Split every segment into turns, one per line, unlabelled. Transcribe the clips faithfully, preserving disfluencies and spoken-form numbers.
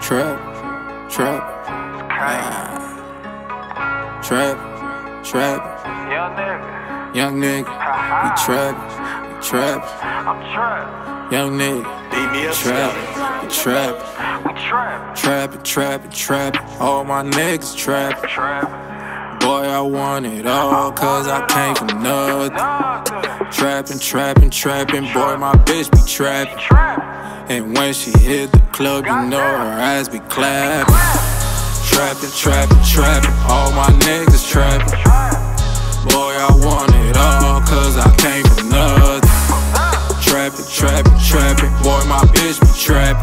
Trap, trap, nah. Trap, trap,
Young nigga,
young nigga, we trap, we trap,
I'm trapped.
young nigga, we trap, we trap,
We trap,
trappin', trappin', trappin', all my niggas trappin'.
trap,
Boy, I want it all, cause I came from nothing.
nothing.
Trappin', trappin', trappin', boy, my bitch be trappin'.
Trap,
And when she hit the club, you know her ass be clappin'. Trappin', trappin', trappin', all my niggas trappin'. Boy, I want it all, cause I came from nothing. Trappin', trappin', trappin', boy, my bitch be trappin'.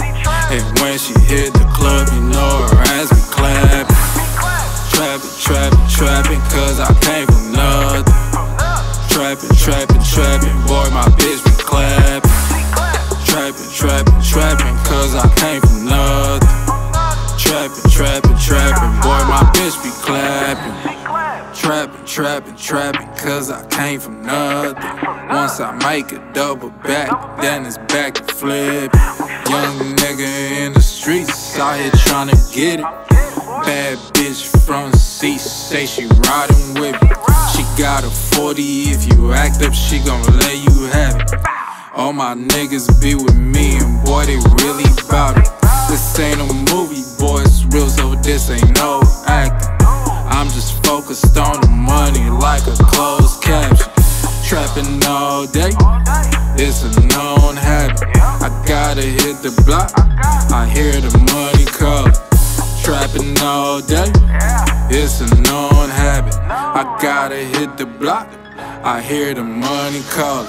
And when she hit the club, you know her ass be clappin'. Trappin', trappin', trappin', cause I came from nothing. Trappin', trappin', trappin', boy, my bitch be clappin'. Trappin', trappin', trappin', cause I came from nothing. Trappin', trappin', trappin', boy, my bitch be clappin'. Trappin', trappin', trappin', cause I came from nothing. Once I make a double back, then it's back to flip. Young nigga in the streets, out here tryna get it. Bad bitch from the sea, say she riding with me. She got a forty, if you act up, she gon' let you have it. All my niggas be with me, and boy, they really bout it. This ain't a movie, boy, it's real, so this ain't no acting. I'm just focused on the money like a closed caption. Trappin' all day, it's a known habit. I gotta hit the block, I hear the money callin'. Trappin' all day, it's a known habit. I gotta hit the block, I hear the money callin'.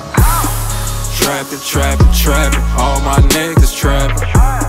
Trappin', trappin', trappin', all my niggas trappin'.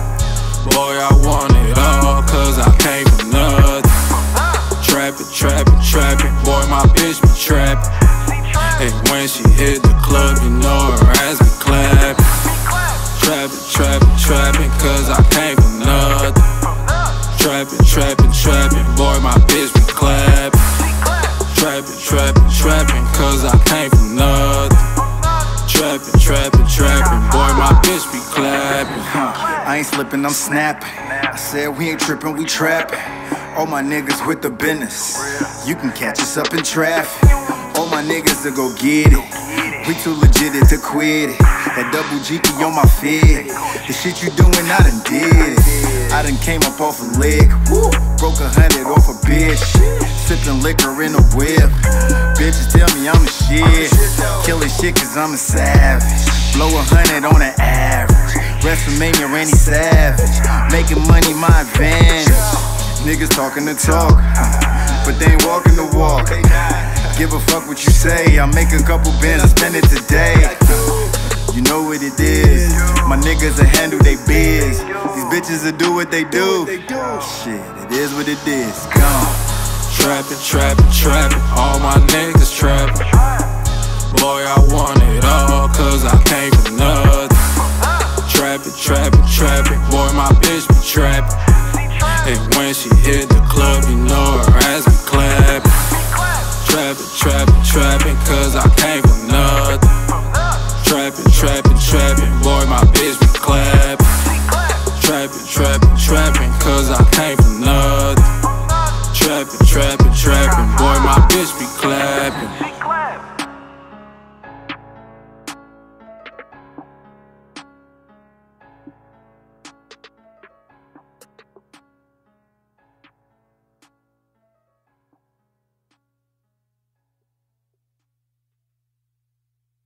Boy, I want it all, cause I came from nothing. Trappin', trappin', trappin', boy, my bitch be trappin'. And when she hit the club, you know her ass be clappin'. Trappin', trappin', trappin', cause I came from nothing. Trappin', trappin', trappin', boy, my bitch be clappin'. Trappin', trappin', trappin', cause I came from nothing. Trappin', trappin', trappin', boy, my bitch be clappin'.
Huh, I ain't slippin', I'm snappin'. I said we ain't trippin', we trappin'. All my niggas with the business. You can catch us up in traffic. All my niggas to go get it. We too legit to quit it. That double G P on my feet. The shit you doing, I done did it. I done came up off a lick. Woo. Broke a hundred off a bitch. Sippin' liquor in a whip. Bitches tell me I'm the shit. Killin' shit cause I'm a savage. Blow a hundred on the average. WrestleMania Randy Savage. Making money my advantage. Niggas talking the talk, but they ain't walking the walk. Give a fuck what you say. I make a couple bands, I spend it today. You know what it is. My niggas will handle they biz. These bitches will do what they do. Shit, it is what it is. Gone.
Trappin', trappin', trappin', all my niggas trappin'. Boy, I want it all, cause I came from nothing. Trappin', trappin', trappin', boy, my bitch be trappin'. And when she hit the club, you know her ass be clappin'. Trappin', trappin', trappin', cause I came from nothing. Trappin', trappin', trappin', boy, my bitch be clappin'. Trappin', trappin',